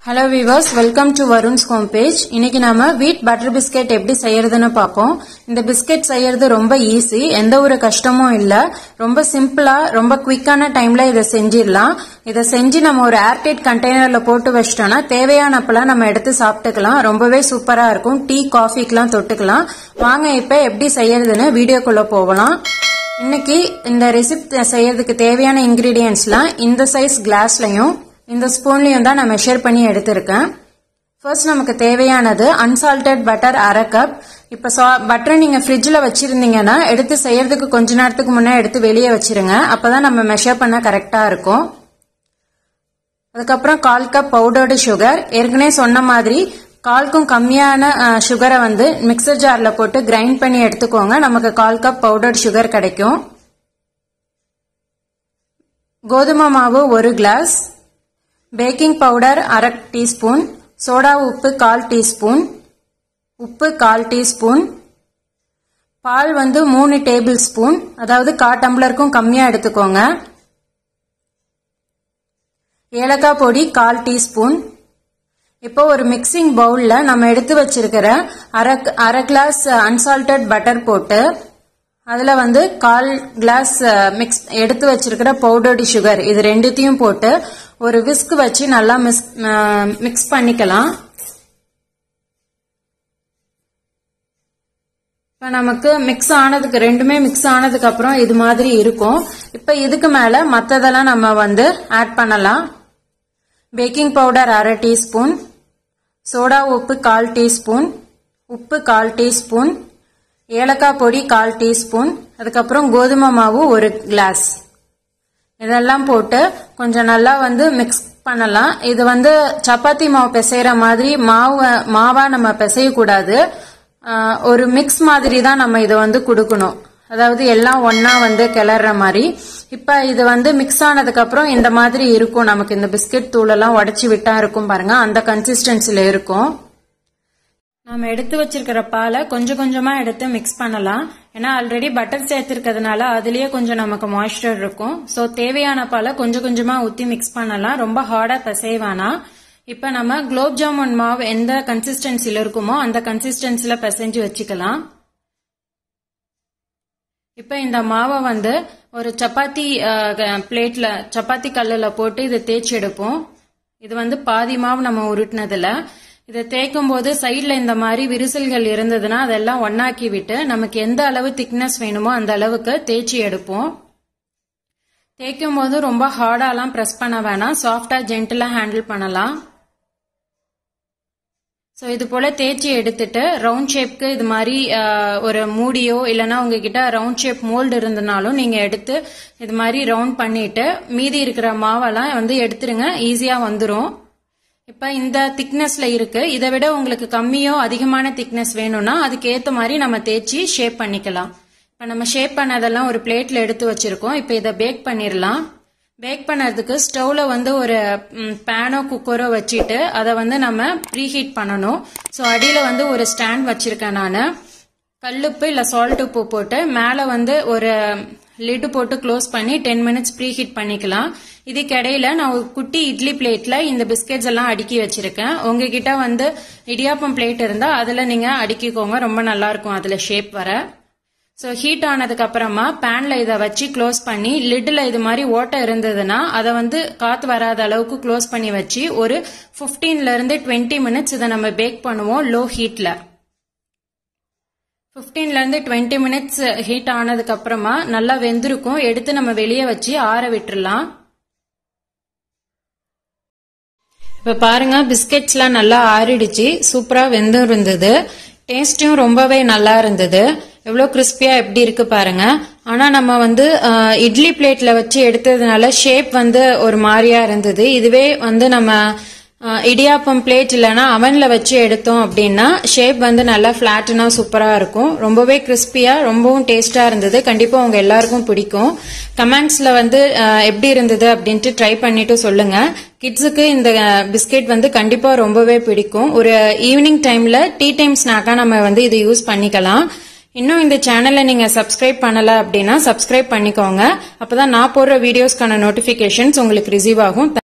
Hello viewers, welcome to Varun's homepage. இன்னைக்கு நாம wheat butter biscuit எப்படி செய்யறதுன்னு பாப்போம். இந்த பிஸ்கட் செய்யறது ரொம்ப ஈஸி, எந்த ஒரு கஷ்டமும் இல்ல. ரொம்ப சிம்பிளா, ரொம்ப குயிக்கான டைம்ல இத செஞ்சிரலாம். இத செஞ்சு நம்ம ஒரு ஏர்டைட் கண்டெய்னர்ல போட்டு வச்சிட்டோம்னா தேவையானப்பலாம் நம்ம எடுத்து சாப்பிட்டுக்கலாம். ரொம்பவே சூப்பரா இருக்கும். டீ, காஃபிக்குலாம் தொட்டுக்கலாம். வாங்க இப்ப எப்படி செய்யறதுன்னு வீடியோக்குள்ள போகலாம். இன்னைக்கு இந்த ரெசிபி செய்யறதுக்கு தேவையான இன்கிரிடியன்ட்ஸ்லாம் இந்த சைஸ் கிளாஸ்லயும் இந்த ஸ்பூன்லயும் தான் நான் மெஷர் பண்ணி எடுத்திருக்கேன். ஃபர்ஸ்ட் நமக்கு தேவையானது அன்சால்டட் பட்டர் 1/2 கப். இப்ப பட்டர் நீங்க ஃப்ரிட்ஜ்ல வச்சிருந்தீங்கன்னா எடுத்து செய்யறதுக்கு கொஞ்ச நேரத்துக்கு முன்னே எடுத்து வெளியே வச்சிருங்க. அப்பதான் நம்ம மெஷர் பண்ண கரெக்டா இருக்கும். அதுக்கப்புறம் 1/4 கப் பவுடர்டு சுகர். ஏற்கனவே சொன்ன மாதிரி 1/4க்கும் கம்மியான சுகரை மிக்சர் ஜார்ல போட்டு கிரைண்ட் பண்ணி எடுத்துக்கோங்க. நமக்கு 1/4 கப் பவுடர்டு சுகர் கிடைக்கும். கோதுமை மாவு 1 glass, baking powder 1/2 teaspoon, soda உப்பு 1/4 டீஸ்பூன், உப்பு 1/4 டீஸ்பூன், பால் 3 டேபிள் ஸ்பூன், அதாவது 1/4 டம்ளருக்கும் கம்மியா எடுத்துக்கோங்க. ஏலக்காய் பொடி 1/4 டீஸ்பூன். இப்போ ஒரு மிக்சிங் பவுல்ல நம்ம எடுத்து வச்சிருக்கிற அரை கிளாஸ் அன்சால்டட் பட்டர் போட்டு அதுல 1/4 கிளாஸ் எடுத்து வச்சிருக்கிற பவுடர்டு சுகர் இது ரெண்டுத்தையும் போட்டு ஒரு விஸ்க் வச்சு நல்லா மிக்ஸ் பண்ணிக்கலாம். இப்ப நமக்கு ரெண்டுமே மிக்ஸ் ஆனதுக்கு அப்புறம் இது மாதிரி இருக்கும். இப்ப இதுக்கு மேல மத்ததெல்லாம் நம்ம ஆட் பண்ணலாம். பேக்கிங் பவுடர் 1/2 டீஸ்பூன், சோடா உப்பு 1/4 டீஸ்பூன், உப்பு 1/4 டீஸ்பூன், ஏலக்காய் பொடி 1/4 டீஸ்பூன், அதுக்கப்புறம் கோதுமை மாவு 1 கிளாஸ். இதெல்லாம் போட்டு கொஞ்சம் நல்லா மிக்ஸ் பண்ணலாம். இது சப்பாத்தி மாவு பிசைற மாதிரி மாவா நம்ம பிசையக்கூடாது. ஒரு மிக்ஸ் மாதிரி தான் நம்ம இதை கொடுக்கணும். அதாவது எல்லாம் ஒன்னா கிளற மாதிரி. இப்ப இது மிக்ஸ் ஆனதுக்கு அப்புறம் இந்த மாதிரி இருக்கும். நமக்கு இந்த பிஸ்கட் தூளெல்லாம் உடைச்சு விட்டா இருக்கும் பாருங்க, அந்த கன்சிஸ்டன்சில இருக்கும். நம்ம எடுத்து வச்சிருக்கிற பாலை கொஞ்சம் கொஞ்சமா எடுத்து மிக்ஸ் பண்ணலாம். ஏன்னா ஆல்ரெடி பட்டர் சேர்த்திருக்கிறதுனால அதுலயே கொஞ்சம் நமக்கு மாய்ஸ்சர் இருக்கும். சோ தேவையான பாலை கொஞ்சம் கொஞ்சமா ஊத்தி மிக்ஸ் பண்ணலாம். ரொம்ப ஹார்டா பிசைவானா. இப்ப நம்ம குலோப் ஜாமுன் மாவு எந்த கன்சிஸ்டன்சில இருக்குமோ அந்த கன்சிஸ்டன்சில பிசைஞ்சு வச்சுக்கலாம். இப்ப இந்த மாவை ஒரு சப்பாத்தி பிளேட்ல சப்பாத்தி கல்லுல போட்டு இதை தேய்ச்சி எடுப்போம். இது பாதி மாவு நம்ம உருட்டினதுல இதை தேய்க்கும் போது சைட்ல இந்த மாதிரி விரிசல்கள் இருந்ததுன்னா அதெல்லாம் ஒன்னாக்கி விட்டு நமக்கு எந்த அளவு திக்னஸ் வேணுமோ அந்த அளவுக்கு தேய்ச்சி எடுப்போம். தேய்க்கும் போது ரொம்ப ஹார்டாலாம் பிரஸ் பண்ண வேணாம், சாஃப்டா ஜென்டிலா ஹேண்டில் பண்ணலாம். சோ இது போல தேய்ச்சி எடுத்துட்டு ரவுண்ட் ஷேப்க்கு இது மாதிரி ஒரு மூடியோ இல்லனா உங்ககிட்ட ரவுண்ட் ஷேப் மோல்டு இருந்தனாலும் நீங்க எடுத்து இது மாதிரி ரவுண்ட் பண்ணிட்டு மீதி இருக்கிற மாவெல்லாம் எடுத்துருங்க. ஈஸியா வந்துரும். இப்ப இந்த திக்னஸ்ல இருக்கு. இதை விட உங்களுக்கு கம்மியோ அதிகமான திக்னஸ் வேணும்னா அதுக்கு ஏத்த மாதிரி நம்ம தேய்ச்சி ஷேப் பண்ணிக்கலாம். இப்ப நம்ம ஷேப் பண்ணதெல்லாம் ஒரு பிளேட்ல எடுத்து வச்சிருக்கோம். இப்ப இதை பேக் பண்ணிடலாம். பேக் பண்ணறதுக்கு ஸ்டவ்ல ஒரு பேனோ குக்கரோ வச்சுட்டு அதை நம்ம ப்ரீஹீட் பண்ணணும். சோ அடியில ஒரு ஸ்டாண்ட் வச்சிருக்கேன் நானு. கல்லுப்பு இல்ல சால்ட் உப்பு போட்டு மேல ஒரு லிட் போட்டு க்ளோஸ் பண்ணி 10 மினிட்ஸ் ப்ரீஹீட் பண்ணிக்கலாம். இதுக்கு இடையில நான் ஒரு குட்டி இட்லி பிளேட்ல இந்த பிஸ்கெட்ஸ் எல்லாம் அடுக்கி வச்சிருக்கேன். உங்ககிட்ட இடியாப்பம் பிளேட் இருந்தா அதுல நீங்க அடுக்கிக்கோங்க. ரொம்ப நல்லா இருக்கும் அதுல ஷேப் வர. சோ ஹீட் ஆனதுக்கு அப்புறமா பேன்ல இதை வச்சு க்ளோஸ் பண்ணி லிட்ல இது மாதிரி ஓட்டை இருந்ததுன்னா அதை காத்து வராத அளவுக்கு க்ளோஸ் பண்ணி வச்சு ஒரு 15ல இருந்து 20 மினிட்ஸ் இதை நம்ம பேக் பண்ணுவோம் லோ ஹீட்ல. 15ல இருந்து 20 மினிட்ஸ் ஹீட் ஆனதுக்கு அப்புறமா நல்லா வெந்திருக்கும். எடுத்து நம்ம வெளியே வச்சு ஆற விட்டுறலாம். இப்ப பாருங்க பிஸ்கெட்ஸ்லாம் நல்லா ஆறிடுச்சு. சூப்பரா வெந்து இருந்தது. டேஸ்டும் ரொம்பவே நல்லா இருந்தது. எவ்வளவு கிறிஸ்பியா எப்படி இருக்கு பாருங்க. ஆனா நம்ம இட்லி பிளேட்ல வச்சு எடுத்ததுனால ஷேப் ஒரு மாதிரியா இருந்தது. இதுவே நம்ம இடியாப்பம் பிளேட் இல்லனா அவன்ல வச்சு எடுத்தோம் அப்படின்னா ஷேப் நல்லா பிளாட்டனா சூப்பரா இருக்கும். ரொம்பவே கிறிஸ்பியா ரொம்பவும் டேஸ்டா இருந்தது. கண்டிப்பா உங்க எல்லாருக்கும் பிடிக்கும். கமெண்ட்ஸ்ல எப்படி இருந்தது அப்படின்ட்டு ட்ரை பண்ணிட்டு சொல்லுங்க. கிட்ஸுக்கு இந்த பிஸ்கெட் கண்டிப்பா ரொம்பவே பிடிக்கும். ஒரு ஈவினிங் டைம்ல டீ டைம் ஸ்நாக்கா நம்ம இதை யூஸ் பண்ணிக்கலாம். இன்னும் இந்த சேனலை நீங்க சப்ஸ்கிரைப் பண்ணல அப்படின்னா சப்ஸ்கிரைப் பண்ணிக்கோங்க. அப்பதான் நான் போடுற வீடியோஸ்க்கான நோட்டிபிகேஷன்ஸ் உங்களுக்கு ரிசீவ் ஆகும்.